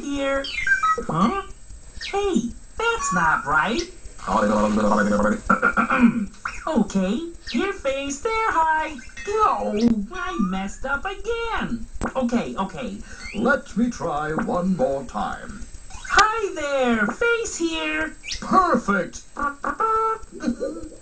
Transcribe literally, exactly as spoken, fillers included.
here. Huh? Hey, that's not right. Okay, here face, there high. Oh, I messed up again. Okay, okay. Let me try one more time. Hi there, face here. Perfect!